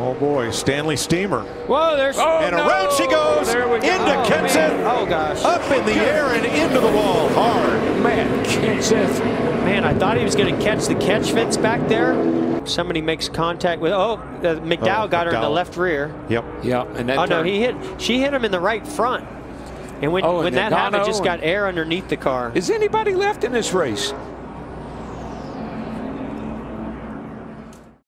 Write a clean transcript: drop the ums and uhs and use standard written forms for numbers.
Oh boy, Stanley Steamer. Whoa, there's and around she goes into Kenseth. Oh gosh. Up in the air and into the wall hard. Man, Kenseth. Man, I thought he was going to catch the catch fence back there. Somebody makes contact with, McDowell got her in the left rear. Yep. Yeah, and that no, she hit him in the right front. And when that happened, just got air underneath the car. Is anybody left in this race?